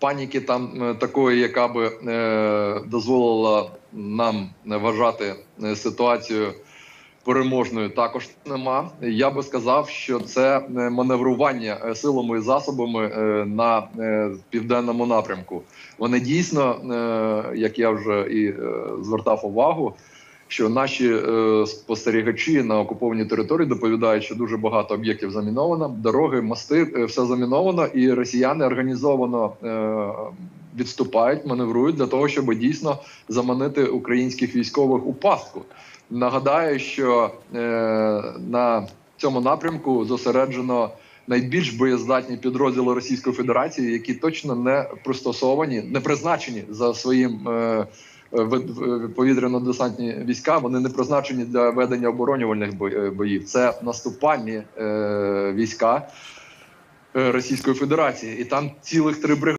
паніки там такої, яка би дозволила нам вважати ситуацію переможною, також нема. Я би сказав, що це маневрування силами і засобами на південному напрямку. Вони дійсно, як я вже і звертав увагу, що наші спостерігачі на окупованій території доповідають, що дуже багато об'єктів заміновано, дороги, мости, все заміновано, і росіяни організовано відступають, маневрують для того, щоб дійсно заманити українських військових у пастку. Нагадаю, що на цьому напрямку зосереджено найбільш боєздатні підрозділи Російської Федерації, які точно не пристосовані, не призначені за своїм повітряно-десантні війська, вони не призначені для ведення оборонювальних боїв. Це наступальні війська Російської Федерації. І там цілих 3 бригади.